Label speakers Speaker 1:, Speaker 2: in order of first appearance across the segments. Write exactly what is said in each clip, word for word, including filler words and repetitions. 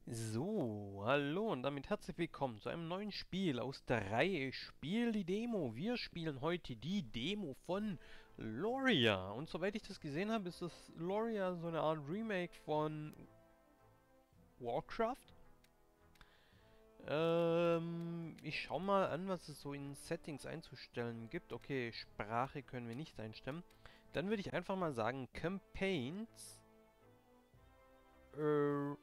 Speaker 1: So, hallo und damit herzlich willkommen zu einem neuen Spiel aus der Reihe Spiel die Demo. Wir spielen heute die Demo von Loria. Und soweit ich das gesehen habe, ist das Loria so eine Art Remake von Warcraft. Ähm, ich schau mal an, was es so in Settings einzustellen gibt. Okay, Sprache können wir nicht einstellen. Dann würde ich einfach mal sagen, Campaigns. Äh...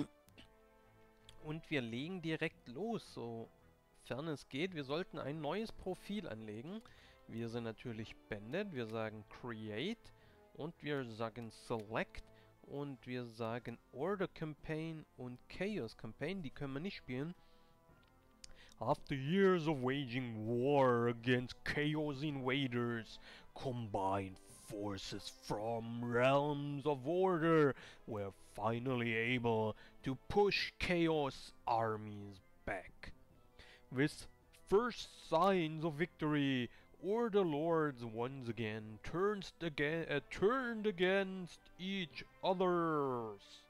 Speaker 1: Und wir legen direkt los, sofern es geht. Wir sollten ein neues Profil anlegen. Wir sind natürlich Bandit, wir sagen Create und wir sagen Select und wir sagen Order Campaign und Chaos Campaign. Die können wir nicht spielen. After years of waging war against Chaos Invaders, combined forces from realms of order were finally able to push Chaos armies back. With first signs of victory, Order Lords once again turned, again, uh, turned against each others.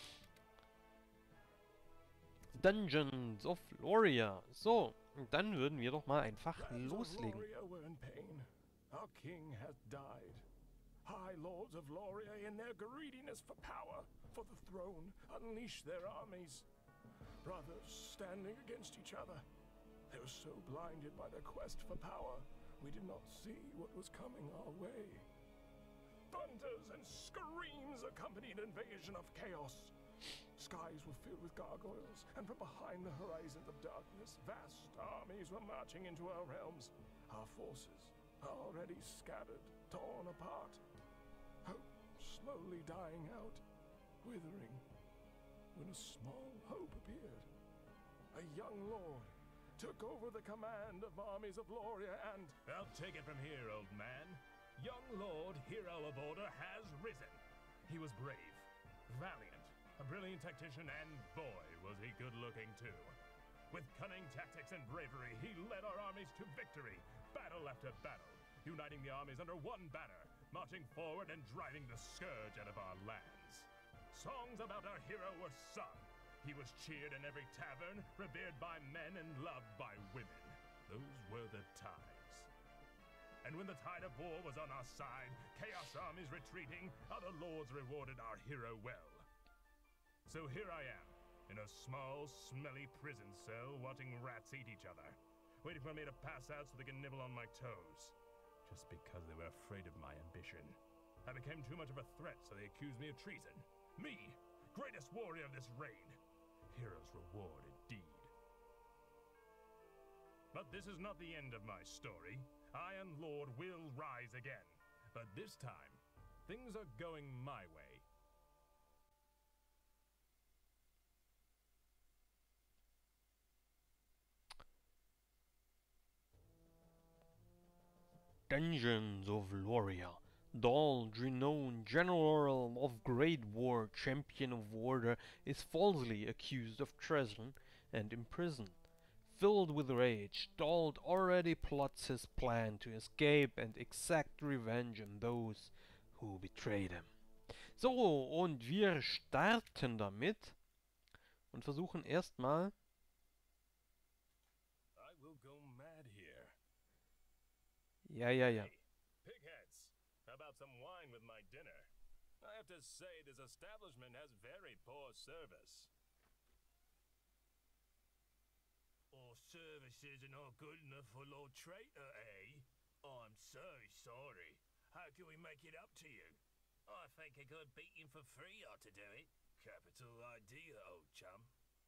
Speaker 1: Dungeons of Loria. So, dann würden wir doch mal einfach loslegen.
Speaker 2: Our king hath died. High lords of Loria, in their greediness for power, for the throne, unleash their armies. Brothers standing against each other. They were so blinded by their quest for power, we did not see what was coming our way. Thunders and screams accompanied invasion of chaos. Skies were filled with gargoyles, and from behind the horizons of darkness, vast armies were marching into our realms. Our forces, already scattered, torn apart. Hope slowly dying out, withering, when a small hope appeared. A young lord took over the command of armies of Loria and...
Speaker 3: I'll take it from here, old man. Young Lord, hero of order, has risen. He was brave, valiant, a brilliant tactician, and boy, was he good-looking too. With cunning tactics and bravery, he led our armies to victory, battle after battle, uniting the armies under one banner, marching forward and driving the scourge out of our lands. Songs about our hero were sung. He was cheered in every tavern, revered by men and loved by women. Those were the times. And when the tide of war was on our side, chaos armies retreating, other lords rewarded our hero well. So here I am, in a small, smelly prison cell, watching rats eat each other, waiting for me to pass out so they can nibble on my toes. Just because they were afraid of my ambition. I became too much of a threat, so they accused me of treason. Me, greatest warrior of this reign. Hero's reward indeed. But this is not the end of my story. Iron Lord will rise again. But this time, things are going my way.
Speaker 1: Dungeons of Loria. Dald, renowned general of great war, champion of order, is falsely accused of treason and imprisoned. Filled with rage, Dald already plots his plan to escape and exact revenge on those who betrayed him. So, und wir starten damit und versuchen erstmal...
Speaker 3: I will go mad here.
Speaker 1: Ja, ja, ja.
Speaker 3: Hey, pigheads, how about some wine with my dinner? I have to say, this establishment has very poor service. Our services are not good enough for Lord Traitor, eh? I'm so sorry. How can we make it up to you? I think a good beating for free ought to do it. Capital idea, old chum.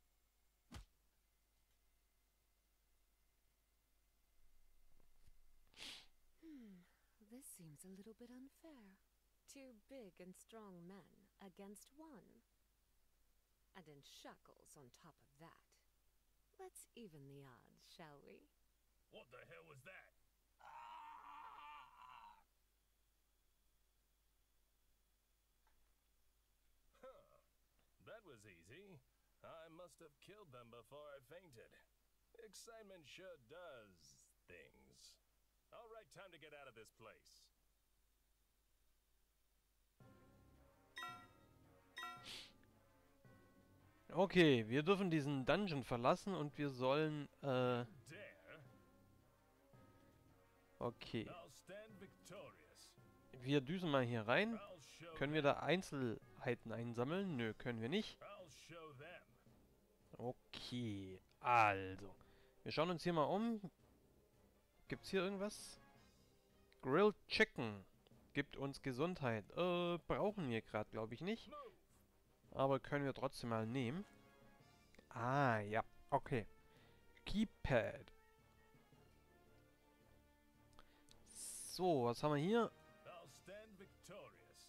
Speaker 4: Hmm, this seems a little bit unfair. Two big and strong men against one. And in shackles on top of that. Let's even the odds, shall we?
Speaker 3: What the hell was that? Huh. That was easy. I must have killed them before I fainted. Excitement sure does things. All right, time to get out of this place.
Speaker 1: Okay, wir dürfen diesen Dungeon verlassen und wir sollen, äh...
Speaker 3: Dare,
Speaker 1: Okay.
Speaker 3: I'll stand victorious.
Speaker 1: Wir düsen mal hier rein.
Speaker 3: I'll show
Speaker 1: Können wir
Speaker 3: them.
Speaker 1: da Einzelheiten einsammeln? Nö, können wir nicht.
Speaker 3: I'll show them.
Speaker 1: Okay, also. Wir schauen uns hier mal um. Gibt's hier irgendwas? Grilled Chicken. Gibt uns Gesundheit. Äh, brauchen wir gerade, glaube ich, nicht.
Speaker 3: Move.
Speaker 1: Aber können wir trotzdem mal nehmen. Ah, ja. Okay. Keypad. So, was haben wir hier?
Speaker 3: I'll stand victorious.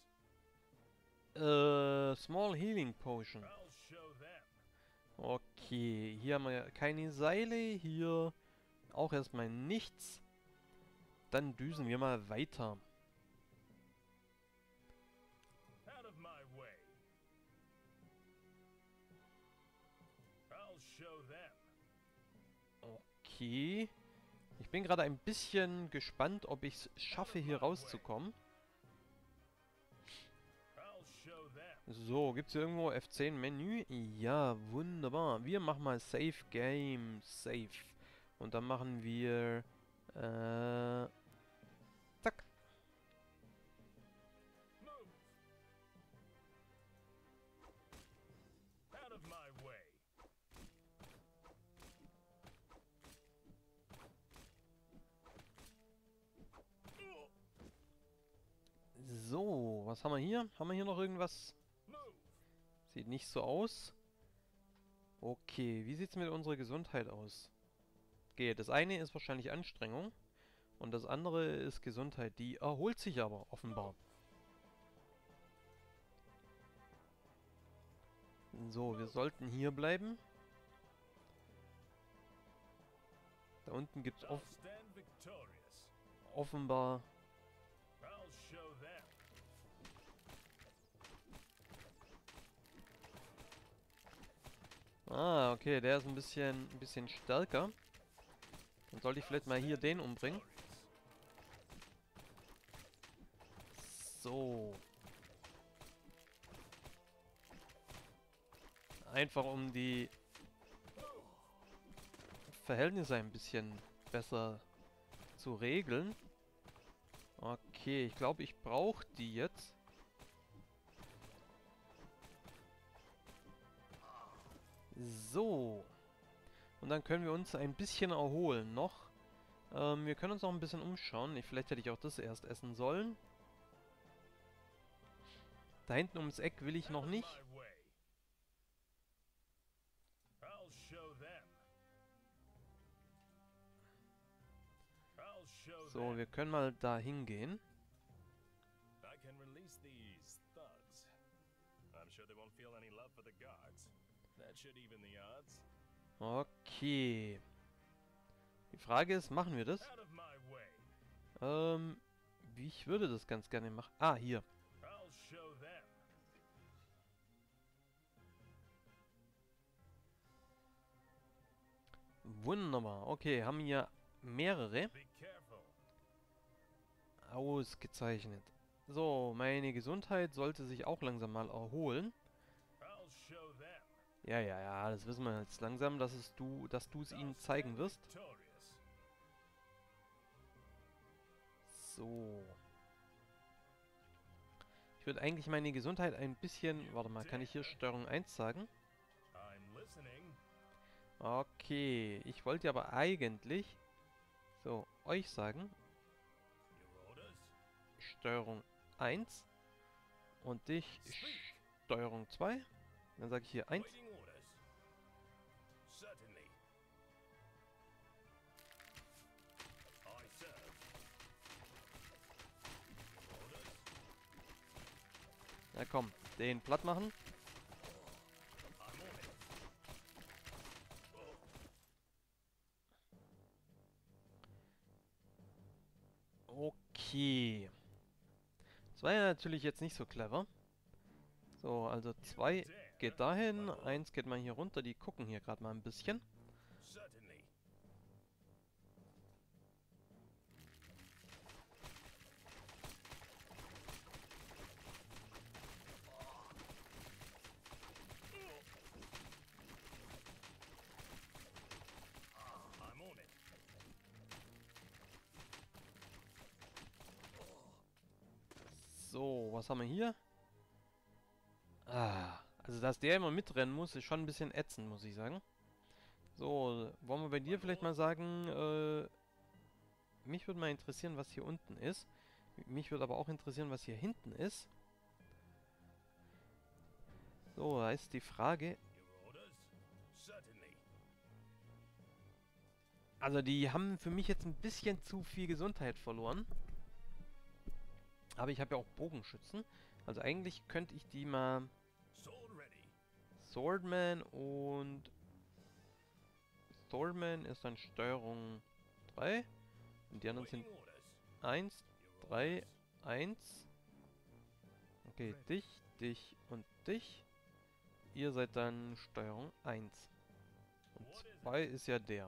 Speaker 1: Äh, Small Healing Potion.
Speaker 3: I'll show them.
Speaker 1: Okay, hier haben wir keine Seile. Hier auch erstmal nichts. Dann düsen wir mal weiter.
Speaker 3: Out of my way. I'll show them.
Speaker 1: Okay. Ich bin gerade ein bisschen gespannt, ob ich es schaffe, hier rauszukommen.
Speaker 3: I'll show them.
Speaker 1: So, gibt es hier irgendwo F zehn Menü? Ja, wunderbar. Wir machen mal Save Game, Save. Und dann machen wir... Äh... Zack.
Speaker 3: Move. Out of my way.
Speaker 1: So, was haben wir hier? Haben wir hier noch irgendwas?
Speaker 3: Move.
Speaker 1: Sieht nicht so aus. Okay, wie sieht es mit unserer Gesundheit aus? Okay, das eine ist wahrscheinlich Anstrengung. Und das andere ist Gesundheit. Die erholt sich aber offenbar. So, wir sollten hier bleiben. Da unten gibt es
Speaker 3: I'll
Speaker 1: off
Speaker 3: stand victorious.
Speaker 1: offenbar...
Speaker 3: I'll show them.
Speaker 1: Ah, okay, der ist ein bisschen, ein bisschen stärker. Dann sollte ich vielleicht mal hier den umbringen. So. Einfach um die Verhältnisse ein bisschen besser zu regeln. Okay, ich glaube, ich brauche die jetzt. So. Und dann können wir uns ein bisschen erholen noch. Ähm, wir können uns noch ein bisschen umschauen. Ich, vielleicht hätte ich auch das erst essen sollen. Da hinten ums Eck will ich noch nicht.
Speaker 3: My way. I'll show them. I'll show
Speaker 1: So,
Speaker 3: them.
Speaker 1: wir können mal da hingehen.
Speaker 3: I can release these thugs. I'm sure they won't feel any love for the guards. That should even the odds.
Speaker 1: Okay. Die Frage ist, machen wir das?
Speaker 3: Out of my way.
Speaker 1: Ähm, wie ich würde das ganz gerne machen. Ah, hier.
Speaker 3: I'll show them.
Speaker 1: Wunderbar. Okay, haben hier mehrere.
Speaker 3: Be careful.
Speaker 1: Ausgezeichnet. So, meine Gesundheit sollte sich auch langsam mal erholen.
Speaker 3: I'll show them.
Speaker 1: Ja, ja, ja, das wissen wir jetzt langsam, dass es du, dass du es ihnen zeigen wirst.
Speaker 3: Victorious.
Speaker 1: So. Ich würde eigentlich meine Gesundheit ein bisschen... Warte mal, kann ich hier Steuerung eins sagen?
Speaker 3: I'm listening.
Speaker 1: Okay, ich wollte aber eigentlich... So, euch sagen.
Speaker 3: Your orders.
Speaker 1: Steuerung eins. Und dich
Speaker 3: Speak.
Speaker 1: Steuerung zwei. Dann sage ich hier eins.
Speaker 3: Waiting orders. Certainly. I serve. Orders.
Speaker 1: Na komm, den platt machen.
Speaker 3: I'm on it.
Speaker 1: Okay. Das war ja natürlich jetzt nicht so clever. So, also zwei geht dahin, eins geht mal hier runter. Die gucken hier gerade mal ein bisschen.
Speaker 3: Certainly.
Speaker 1: So, was haben wir hier? Ah, also dass der immer mitrennen muss, ist schon ein bisschen ätzend, muss ich sagen. So, wollen wir bei dir vielleicht mal sagen, äh, mich würde mal interessieren, was hier unten ist. Mich würde aber auch interessieren, was hier hinten ist. So, da ist die Frage.
Speaker 3: Your orders? Certainly.
Speaker 1: Also die haben für mich jetzt ein bisschen zu viel Gesundheit verloren. Aber ich habe ja auch Bogenschützen. Also eigentlich könnte ich die mal...
Speaker 3: Sword ready.
Speaker 1: Swordman und... Swordman ist dann Steuerung drei. Und die anderen sind
Speaker 3: Waiting orders.
Speaker 1: eins,
Speaker 3: Your
Speaker 1: drei,
Speaker 3: orders?
Speaker 1: eins. Okay, dich, dich und dich. Ihr seid dann Steuerung eins. Und zwei ist ja der.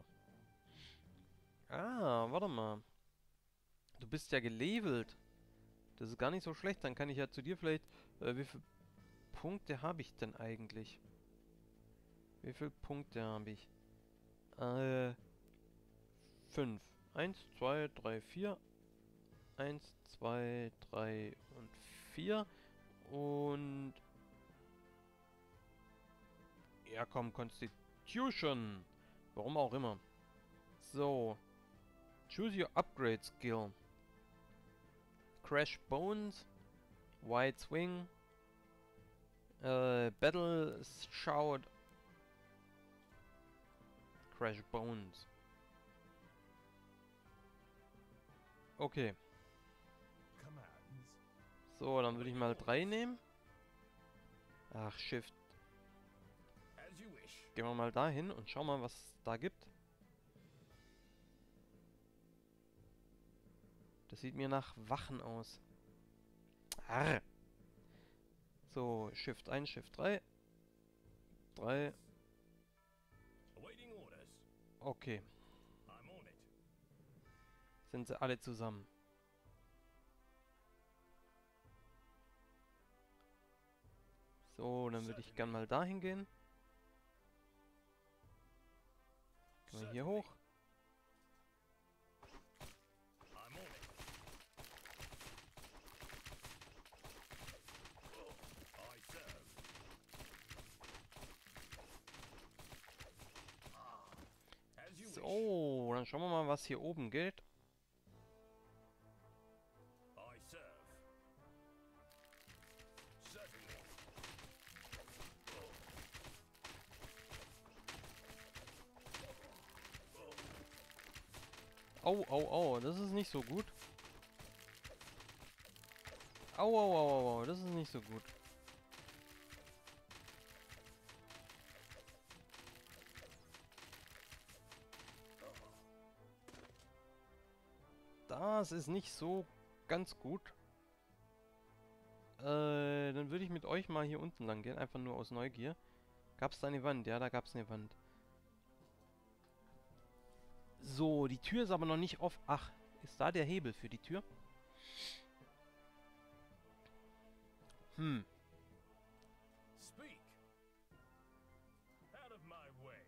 Speaker 1: Ah, warte mal. Du bist ja gelevelt. Das ist gar nicht so schlecht. Dann kann ich ja zu dir vielleicht... Äh, wie viele Punkte habe ich denn eigentlich? Wie viele Punkte habe ich? Äh... fünf. eins, zwei, drei, vier. eins, zwei, drei und vier. Und... Ja, komm, Constitution. Warum auch immer. So. Choose your upgrade skill. Crash Bones. Wide Swing. Äh, Battle Shout. Crash Bones. Okay.
Speaker 2: Commands.
Speaker 1: So, dann würde ich mal drei nehmen. Ach, Shift.
Speaker 3: As you wish.
Speaker 1: Gehen wir mal dahin und schauen mal, was es da gibt. Das sieht mir nach Wachen aus. Arr. So, Shift eins, Shift drei. drei.
Speaker 3: Awaiting orders.
Speaker 1: Okay.
Speaker 3: I'm on it.
Speaker 1: Sind sie alle zusammen. So, dann würde ich gern mal dahin gehen. Gehen wir hier hoch.
Speaker 3: I'm on it. I serve. As you wish.
Speaker 1: So, dann schauen wir mal, was hier oben gilt.
Speaker 3: I serve. Certainly.
Speaker 1: Au, au, au, das ist nicht so gut. Au, au, au, au, au, das ist nicht so gut. Das ist nicht so ganz gut. Äh, dann würde ich mit euch mal hier unten lang gehen, einfach nur aus Neugier. Gab es da eine Wand? Ja, da gab es eine Wand. So, die Tür ist aber noch nicht offen. Ach, ist da der Hebel für die Tür? Hm.
Speaker 3: Speak. Out of my way.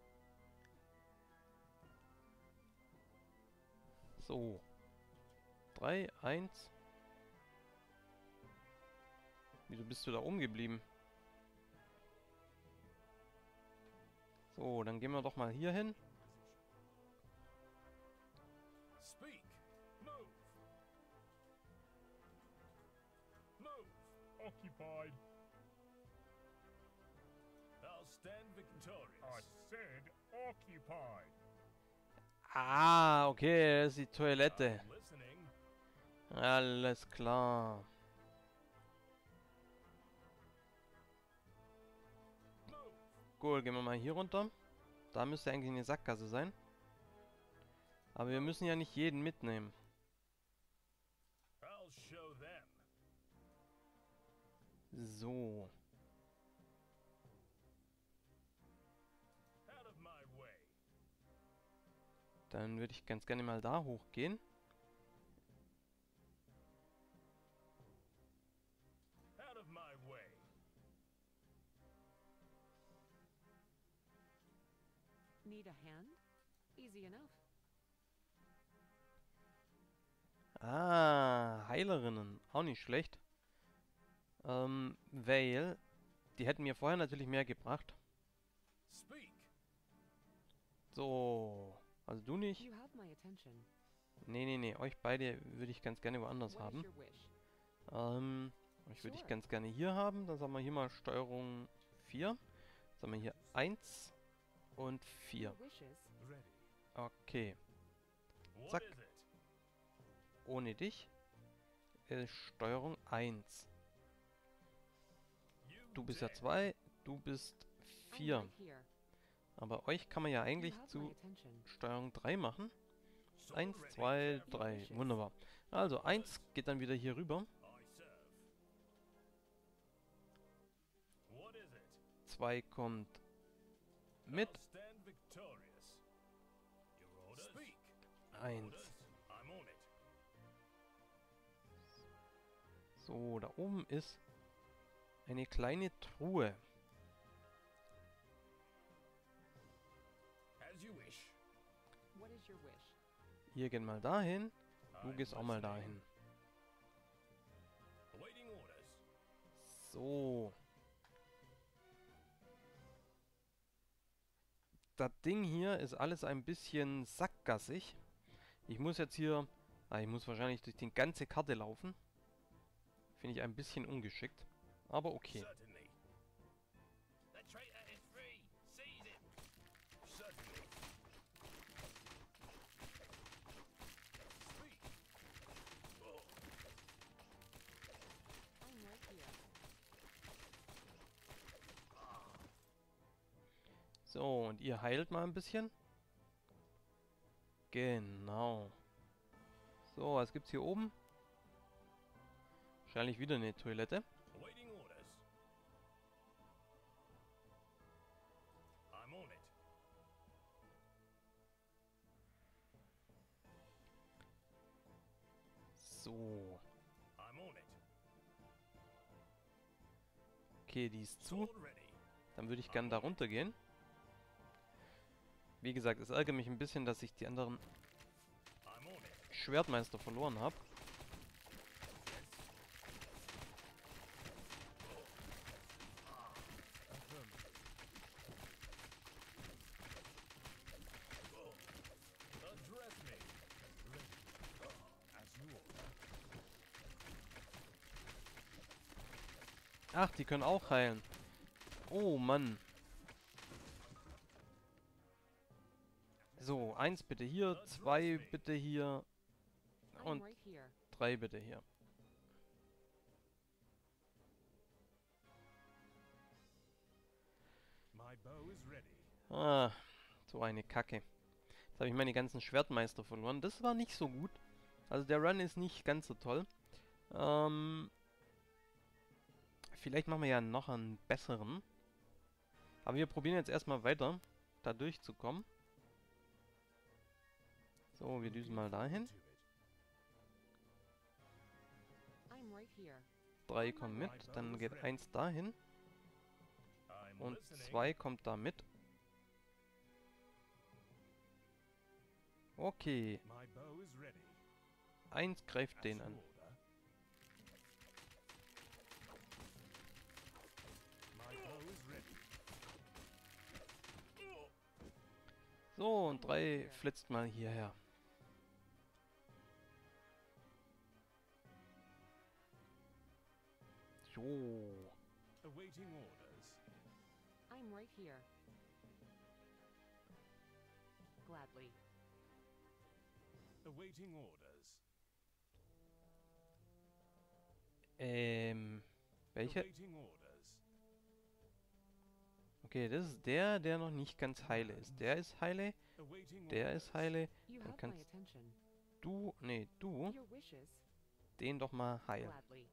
Speaker 1: So. drei, eins. Wieso bist du da oben geblieben? So, dann gehen wir doch mal hier hin.
Speaker 3: Speak. Move. Move.
Speaker 5: Occupied.
Speaker 3: I'll stand victorious.
Speaker 5: I said occupied.
Speaker 1: Ah, okay, das ist die Toilette.
Speaker 3: I'm listening.
Speaker 1: Alles klar.
Speaker 3: Move.
Speaker 1: Gut, gehen wir mal hier runter. Da müsste eigentlich eine Sackgasse sein. Aber wir müssen ja nicht jeden mitnehmen.
Speaker 3: I'll show them.
Speaker 1: So.
Speaker 3: Out of my way.
Speaker 1: Dann würde ich ganz gerne mal da hochgehen.
Speaker 3: Out of my way.
Speaker 4: Need a hand? Easy enough.
Speaker 1: Ah, Heilerinnen. Auch nicht schlecht. Ähm, weil die hätten mir vorher natürlich mehr gebracht.
Speaker 3: Speak.
Speaker 1: So, also du nicht.
Speaker 4: You have my attention.
Speaker 1: Nee, nee, nee, euch beide würde ich ganz gerne woanders
Speaker 4: What is
Speaker 1: haben.
Speaker 4: your wish?
Speaker 1: Ähm, euch würde ich
Speaker 4: Sure.
Speaker 1: ganz gerne hier haben. Dann sagen wir hier mal Steuerung vier. Sagen wir hier eins und vier.
Speaker 4: Your wishes?
Speaker 3: Ready.
Speaker 1: Okay,
Speaker 3: What
Speaker 1: Zack.
Speaker 3: is it?
Speaker 1: ohne dich. Äh, Steuerung eins.
Speaker 3: You
Speaker 1: Du bist ja
Speaker 3: dare.
Speaker 1: zwei, du bist
Speaker 4: I'm
Speaker 1: vier.
Speaker 4: right here.
Speaker 1: Aber euch kann man ja
Speaker 4: You
Speaker 1: eigentlich
Speaker 4: have my
Speaker 1: zu
Speaker 4: attention.
Speaker 1: Steuerung drei machen.
Speaker 3: Sword
Speaker 1: eins,
Speaker 3: ready,
Speaker 1: zwei,
Speaker 3: Captain.
Speaker 1: drei. Wunderbar. Also eins geht dann wieder hier rüber.
Speaker 3: I serve. What is it?
Speaker 1: zwei kommt mit.
Speaker 3: I'll stand victorious. Your orders? Speak.
Speaker 1: eins.
Speaker 3: Orders? I'm on it.
Speaker 1: So, da oben ist eine kleine Truhe.
Speaker 3: As you wish.
Speaker 4: What is your wish?
Speaker 1: Ihr geht mal dahin. Du
Speaker 3: I'm
Speaker 1: gehst auch mal
Speaker 3: listening.
Speaker 1: dahin.
Speaker 3: Awaiting orders.
Speaker 1: So. Das Ding hier ist alles ein bisschen sackgassig. Ich muss jetzt hier... Ah, ich muss wahrscheinlich durch die ganze Karte laufen. Finde ich ein bisschen ungeschickt. Aber okay.
Speaker 3: Certainly. The traitor is free. Seize him. Certainly. Speak. Oh.
Speaker 4: I'm right here.
Speaker 1: So, und ihr heilt mal ein bisschen. Genau. So, was gibt's hier oben? Wahrscheinlich wieder eine Toilette.
Speaker 3: Awaiting orders. I'm on it.
Speaker 1: So.
Speaker 3: I'm on it.
Speaker 1: Okay, die ist zu.
Speaker 3: Sword ready.
Speaker 1: Dann würde ich gerne da runter gehen. Wie gesagt, es ärgert mich ein bisschen, dass ich die anderen
Speaker 3: I'm on it.
Speaker 1: Schwertmeister verloren habe.
Speaker 3: Address me. Ready. As you order.
Speaker 1: Ach, die können auch heilen. Oh Mann. So, eins bitte hier, zwei bitte hier
Speaker 4: I'm
Speaker 1: und
Speaker 4: right here.
Speaker 1: drei bitte hier.
Speaker 3: My bow is ready.
Speaker 1: Ah, so eine Kacke. Jetzt habe ich meine ganzen Schwertmeister verloren. Das war nicht so gut. Also der Run ist nicht ganz so toll. Ähm, vielleicht machen wir ja noch einen besseren. Aber wir probieren jetzt erstmal weiter, da durchzukommen. So, wir düsen mal dahin.
Speaker 4: I'm right here.
Speaker 1: Drei kommen mit, dann geht eins dahin
Speaker 3: I'm
Speaker 1: und
Speaker 3: listening.
Speaker 1: zwei kommt da mit. Okay,
Speaker 3: My bow is ready.
Speaker 1: eins greift
Speaker 3: As
Speaker 1: den
Speaker 3: you
Speaker 1: an.
Speaker 3: order. My bow is ready.
Speaker 1: So, und drei flitzt mal hierher. So.
Speaker 3: Awaiting orders.
Speaker 4: I'm right here. Gladly.
Speaker 3: Awaiting orders.
Speaker 1: Ähm, welche?
Speaker 3: Awaiting orders.
Speaker 1: Okay, das ist der, der noch nicht ganz heile ist. Der ist heile,
Speaker 3: Awaiting
Speaker 1: der
Speaker 3: orders.
Speaker 1: ist heile.
Speaker 4: You
Speaker 1: Dann
Speaker 4: have my
Speaker 1: kannst
Speaker 4: attention.
Speaker 1: du, nee, du,
Speaker 4: Your wishes?
Speaker 1: den doch mal heilen.
Speaker 4: Gladly.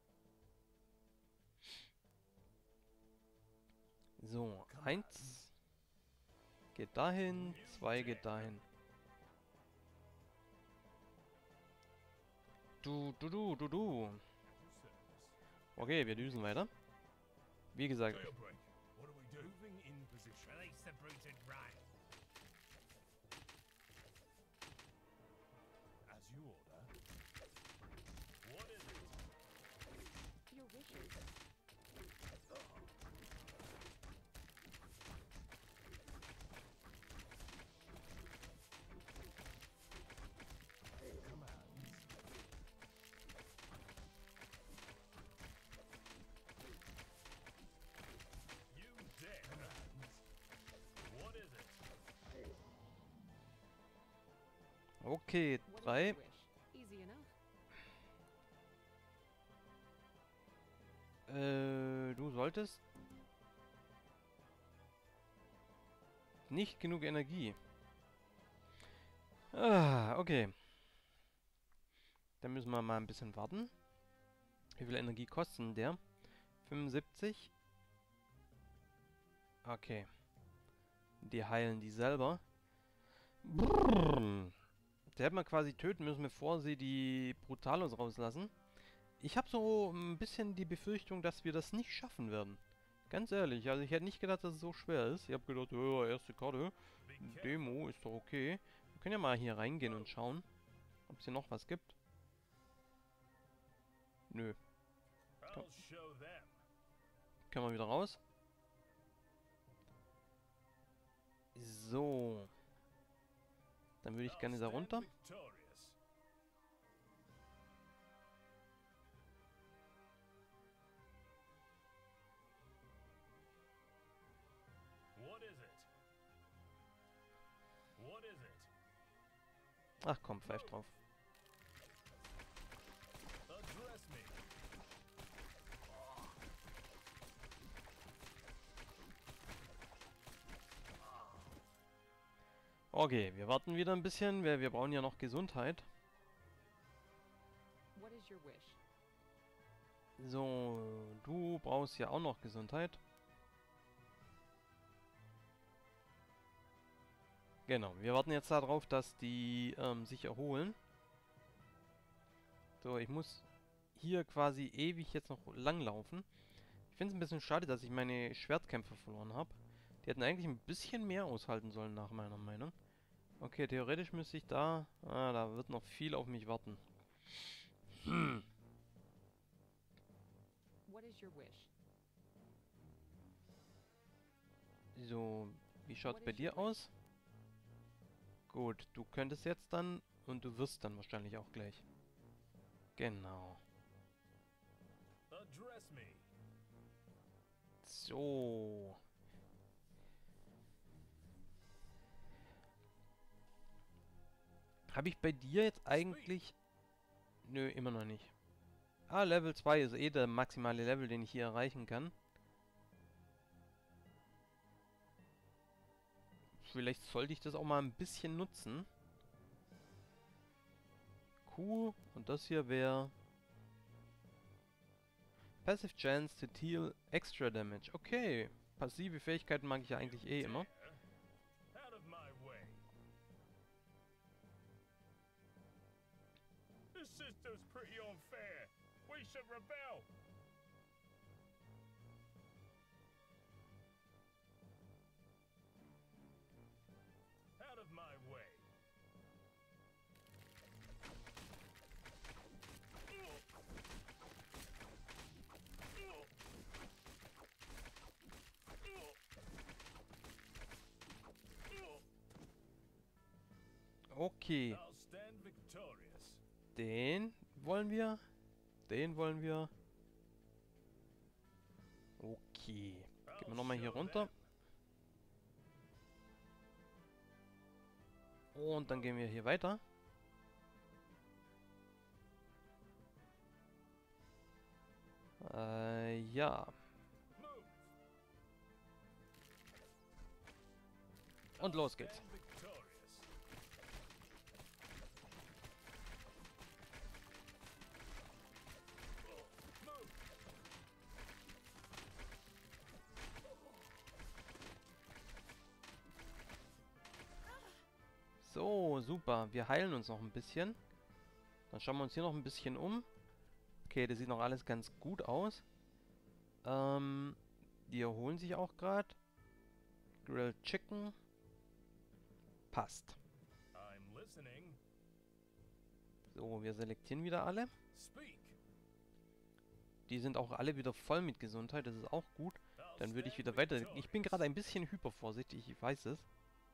Speaker 1: So, eins geht dahin, zwei geht dahin. Du, du, du, du, du.
Speaker 3: At your service.
Speaker 1: Okay, wir düsen weiter. Wie gesagt,
Speaker 3: Jailbreak. What do we do? Moving in position.
Speaker 5: Release the bruted rat.
Speaker 3: As you order. What is it?
Speaker 4: Your wishes?
Speaker 1: Okay,
Speaker 4: What is
Speaker 1: drei.
Speaker 4: your wish? Easy enough.
Speaker 1: Äh, du solltest nicht genug Energie. Ah, okay. Dann müssen wir mal ein bisschen warten. Wie viel Energie kostet denn der? fünfundsiebzig. Okay. Die heilen die selber. Brrr. Der hätte man quasi töten müssen, bevor sie die Brutalos rauslassen. Ich habe so ein bisschen die Befürchtung, dass wir das nicht schaffen werden. Ganz ehrlich, also ich hätte nicht gedacht, dass es so schwer ist. Ich habe gedacht, oh, erste Karte. Demo ist doch okay. Wir können ja mal hier reingehen und schauen, ob es hier noch was gibt. Nö.
Speaker 3: I'll show them.
Speaker 1: Können wir wieder raus. So. Dann würde ich gerne da
Speaker 3: I'll stand
Speaker 1: runter.
Speaker 3: victorious. What is it? What is it?
Speaker 1: Ach komm, pfeif drauf.
Speaker 3: Address me.
Speaker 1: Okay, wir warten wieder ein bisschen. Wir, wir brauchen ja noch Gesundheit.
Speaker 4: What is your wish?
Speaker 1: So, du brauchst ja auch noch Gesundheit. Genau, wir warten jetzt darauf, dass die ähm, sich erholen. So, ich muss hier quasi ewig jetzt noch langlaufen. Ich finde es ein bisschen schade, dass ich meine Schwertkämpfer verloren habe. Die hätten eigentlich ein bisschen mehr aushalten sollen, nach meiner Meinung. Okay, theoretisch müsste ich da... Ah, da wird noch viel auf mich warten. Hm.
Speaker 4: What is your wish?
Speaker 1: So, wie schaut's
Speaker 4: What
Speaker 1: bei
Speaker 4: is
Speaker 1: dir
Speaker 4: your
Speaker 1: aus? Gut, du könntest jetzt dann und du wirst dann wahrscheinlich auch gleich. Genau.
Speaker 3: Address me.
Speaker 1: So. Habe ich bei dir jetzt eigentlich... Nö, immer noch nicht. Ah, Level zwei ist eh der maximale Level, den ich hier erreichen kann. Vielleicht sollte ich das auch mal ein bisschen nutzen. Q und das hier wäre... Passive Chance to deal extra damage. Okay. Passive Fähigkeiten mag ich ja eigentlich eh immer.
Speaker 3: Dare? Out of my way.
Speaker 5: This system's pretty unfair. We should rebel.
Speaker 3: Out of my way.
Speaker 1: Okay.
Speaker 3: I'll stand victorious.
Speaker 1: Den wollen wir. Den wollen wir. Okay. Gehen wir nochmal hier runter. Und dann gehen wir hier weiter. Äh, ja.
Speaker 3: Move.
Speaker 1: Und los geht's.
Speaker 3: Stand victorious. Move.
Speaker 1: So, super. Wir heilen uns noch ein bisschen. Dann schauen wir uns hier noch ein bisschen um. Okay, das sieht noch alles ganz gut aus. Ähm, die erholen sich auch gerade. Grilled Chicken. Passt.
Speaker 3: I'm listening.
Speaker 1: So, wir selektieren wieder alle.
Speaker 3: Speak.
Speaker 1: Die sind auch alle wieder voll mit Gesundheit. Das ist auch gut.
Speaker 3: I'll
Speaker 1: Dann würde ich
Speaker 3: stand
Speaker 1: wieder weiter... Ich bin
Speaker 3: victorious.
Speaker 1: gerade ein bisschen hypervorsichtig, ich weiß es.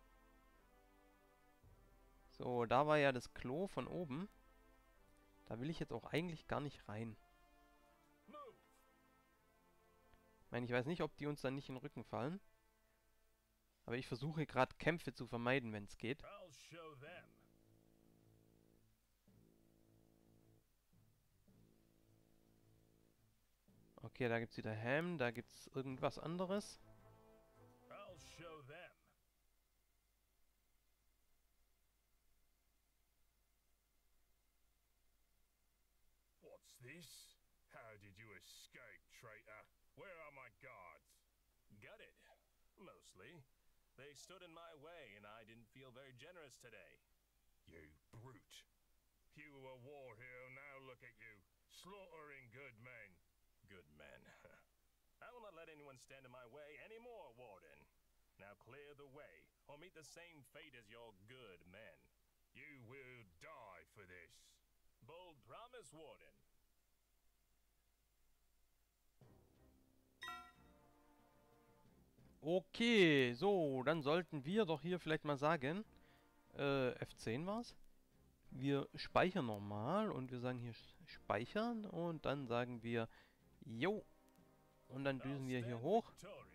Speaker 1: So, da war ja das Klo von oben. Da will ich jetzt auch eigentlich gar nicht rein.
Speaker 3: Move.
Speaker 1: Ich meine, ich weiß nicht, ob die uns dann nicht in den Rücken fallen. Aber ich versuche gerade Kämpfe zu vermeiden, wenn es geht.
Speaker 3: I'll show them.
Speaker 1: Okay, da gibt's wieder Ham, da gibt's irgendwas anderes.
Speaker 3: I'll show them. What's this? How did you escape, traitor? Where are my guards? Gutted. Mostly. They stood in my way, and I didn't feel very generous today. You brute. You were a war hero, now look at you. Slaughtering good men. Good men. I will not let anyone stand in my way anymore, Warden. Now clear the way, or meet the same fate as your good men. You will die for this. Bold promise, Warden.
Speaker 1: Okay, so, dann sollten wir doch hier vielleicht mal sagen, äh, F zehn war's. Wir speichern nochmal und wir sagen hier speichern und dann sagen wir, jo, und dann düsen wir hier hoch.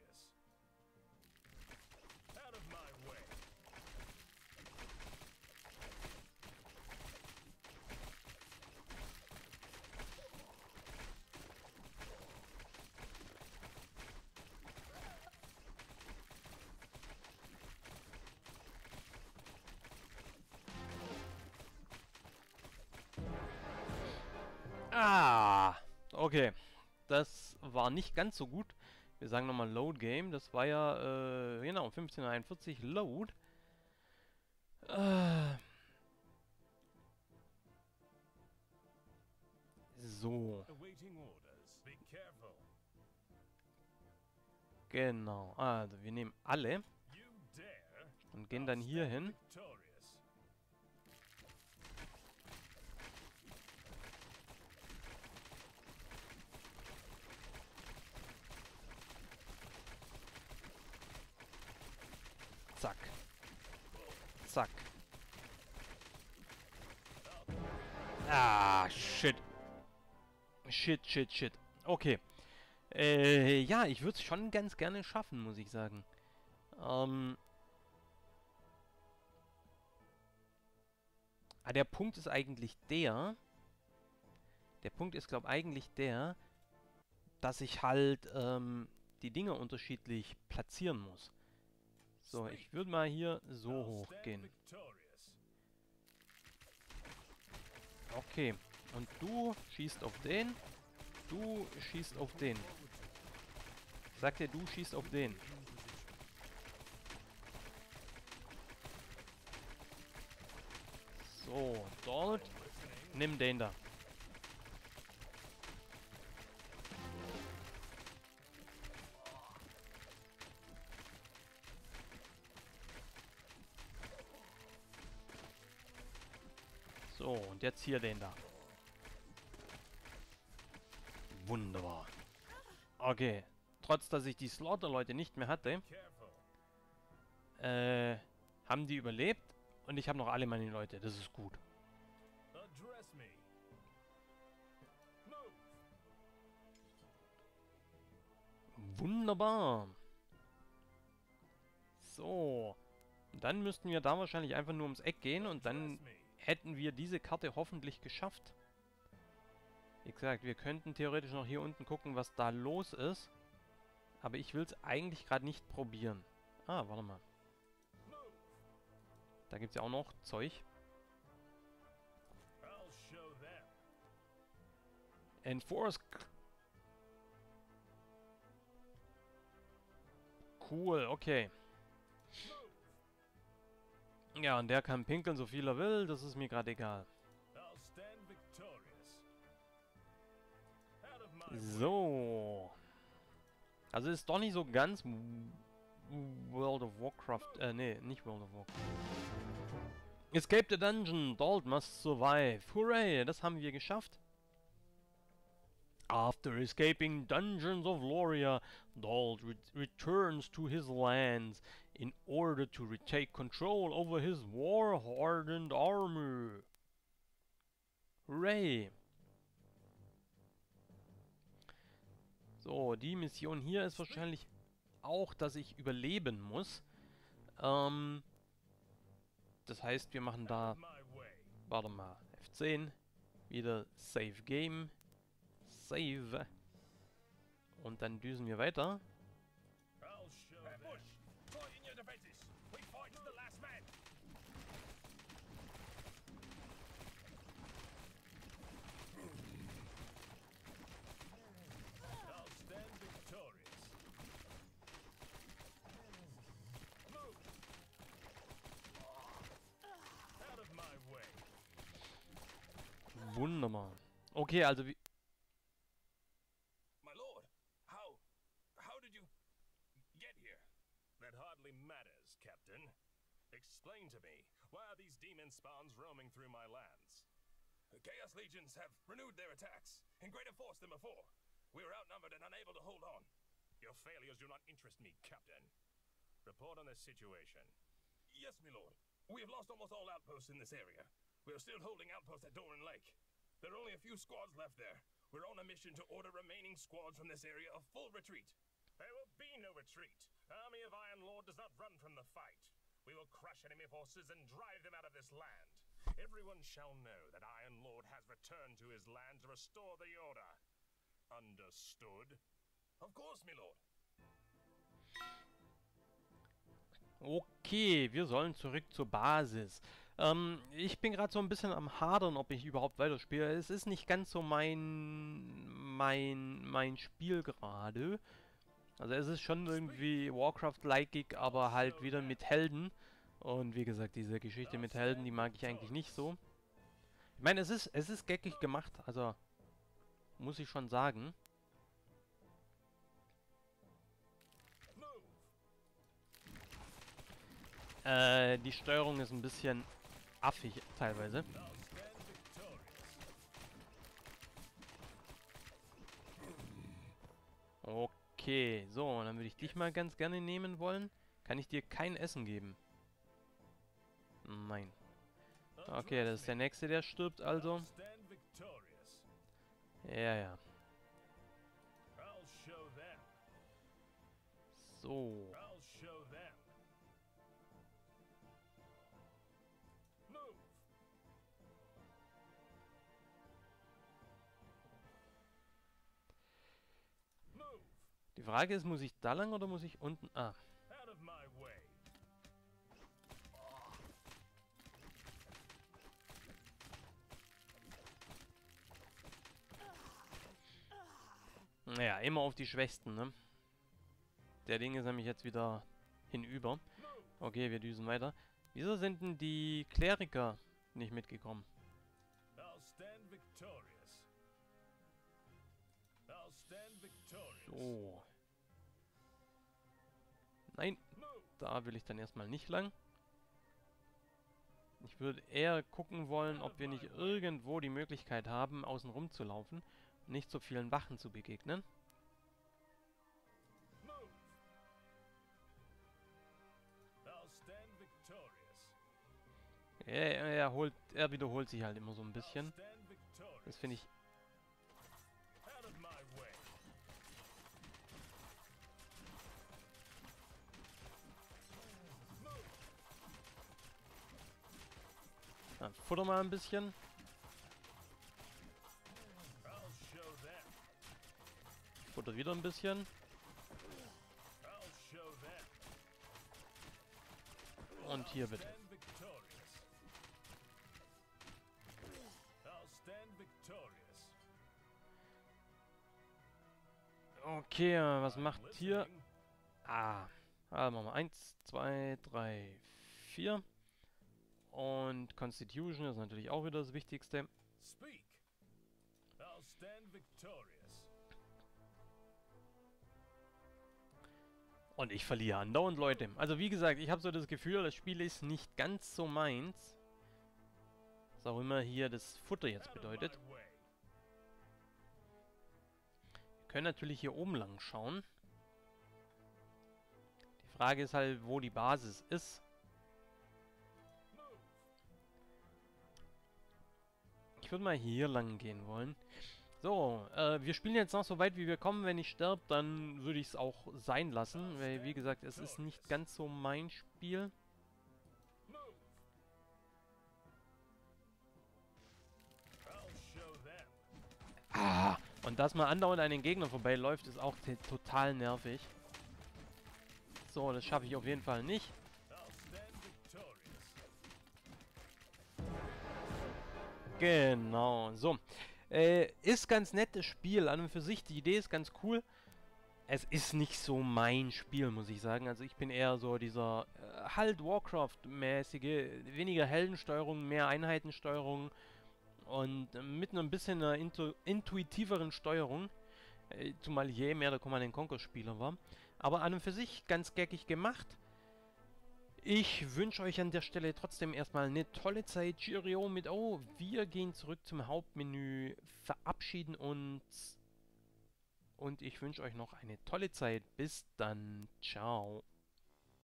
Speaker 1: Ah, okay. Das war nicht ganz so gut. Wir sagen nochmal Load Game. Das war ja, äh, genau, fünfzehn Uhr einundvierzig Load. Äh. So. Genau. Also, wir nehmen alle und gehen dann hier hin. Zack. Zack. Ah, shit. Shit, shit, shit. Okay. Äh, ja, ich würde es schon ganz gerne schaffen, muss ich sagen. Ähm. Ah, der Punkt ist eigentlich der. Der Punkt ist, glaube ich, eigentlich der, dass ich halt ähm, die Dinge unterschiedlich platzieren muss. So, ich würde mal hier so hoch gehen. Okay. Und du schießt auf den. Du schießt auf den. Sag dir, du schießt auf den. So, dort. Nimm den da. So, und jetzt hier den da. Wunderbar. Okay. Trotz, dass ich die Slaughter-Leute nicht mehr hatte, äh, haben die überlebt und ich habe noch alle meine Leute. Das ist gut. Wunderbar. So. Dann müssten wir da wahrscheinlich einfach nur ums Eck gehen und dann hätten wir diese Karte hoffentlich geschafft. Wie gesagt, wir könnten theoretisch noch hier unten gucken, was da los ist. Aber ich will es eigentlich gerade nicht probieren. Ah, warte mal. Da gibt es ja auch noch Zeug. Enforce. Cool, okay. Ja, und der kann pinkeln, so viel er will. Das ist mir gerade egal. So. Also ist doch nicht so ganz World of Warcraft. Äh, nee, nicht World of Warcraft. Escape the dungeon. Dolt must survive. Hooray, das haben wir geschafft. After escaping dungeons of Loria, Dolt re returns to his lands in order to retake control over his war-hardened army. Hooray! So, die Mission hier ist wahrscheinlich auch, dass ich überleben muss. Ähm, das heißt, wir machen da, warte mal, F zehn, wieder Save Game, Save. Und dann düsen wir weiter.
Speaker 3: I'll show them. Bush, fight in your defenses. We fight to the last man. I'll stand victorious. Move. Out of my way.
Speaker 1: Wunderbar. Okay, also wie...
Speaker 3: My lord, how... how did you... get here? That hardly matters, Captain. Explain to me, why are these demon spawns roaming through my lands? The Chaos Legions have renewed their attacks, in greater force than before. We were outnumbered and unable to hold on. Your failures do not interest me, Captain. Report on the situation. Yes, my lord. We have lost almost all outposts in this area. We are still holding outposts at Doran Lake. There are only a few squads left there. We're on a mission to order remaining squads from this area a full retreat. There will be no retreat. Army of Iron Lord does not run from the fight. We will crush enemy forces and drive them out of this land. Everyone shall know that Iron Lord has returned to his land to restore the order. Understood? Of course, my lord.
Speaker 1: Okay, wir sollen zurück zur Basis. Ähm, ich bin gerade so ein bisschen am Hadern, ob ich überhaupt weiterspiele. Es ist nicht ganz so mein, mein, mein Spiel gerade. Also es ist schon irgendwie Warcraft-like, aber halt wieder mit Helden. Und wie gesagt, diese Geschichte mit Helden, die mag ich eigentlich nicht so. Ich meine, es ist, es ist geckig gemacht, also muss ich schon sagen. Äh, die Steuerung ist ein bisschen affig teilweise. Okay, so, dann würde ich dich mal ganz gerne nehmen wollen. Kann ich dir kein Essen geben? Nein. Okay, das ist der nächste, der stirbt also. Ja, ja. So. Die Frage ist, muss ich da lang oder muss ich unten... Ah. Naja, immer auf die Schwächsten, ne? Der Ding ist nämlich jetzt wieder hinüber. Okay, wir düsen weiter. Wieso sind denn die Kleriker nicht mitgekommen? So. Nein, da will ich dann erstmal nicht lang. Ich würde eher gucken wollen, ob wir nicht irgendwo die Möglichkeit haben, außen rum zu laufen. Nicht so vielen Wachen zu begegnen. Er, er, holt, er wiederholt sich halt immer so ein bisschen. Das finde ich... Dann futter mal ein bisschen. Futter wieder ein bisschen. Und hier bitte. Okay, was macht hier? Ah, also machen wir eins, zwei, drei, vier. Und Constitution ist natürlich auch wieder das Wichtigste. Und ich verliere andauernd, Leute. Also wie gesagt, ich habe so das Gefühl, das Spiel ist nicht ganz so meins. Was auch immer hier das Futter jetzt bedeutet. Wir können natürlich hier oben lang schauen. Die Frage ist halt, wo die Basis ist. Ich würde mal hier lang gehen wollen. So, äh, wir spielen jetzt noch so weit, wie wir kommen. Wenn ich sterbe, dann würde ich es auch sein lassen. Weil, wie gesagt, es ist nicht ganz so mein Spiel. Ah, Und dass man andauernd an den Gegner vorbeiläuft, ist auch total nervig. So, das schaffe ich auf jeden Fall nicht. Genau, so. Äh, ist ganz nettes Spiel an und für sich. Die Idee ist ganz cool. Es ist nicht so mein Spiel, muss ich sagen. Also ich bin eher so dieser äh, halt Warcraft-mäßige, weniger Heldensteuerung, mehr Einheitensteuerung und äh, mit ein bisschen einer intu intuitiveren Steuerung. Äh, zumal je mehr der Command and Conquer Spieler war. Aber an und für sich ganz geckig gemacht. Ich wünsche euch an der Stelle trotzdem erstmal eine tolle Zeit. Cheerio mit O. Wir gehen zurück zum Hauptmenü, verabschieden uns und ich wünsche euch noch eine tolle Zeit. Bis dann. Ciao.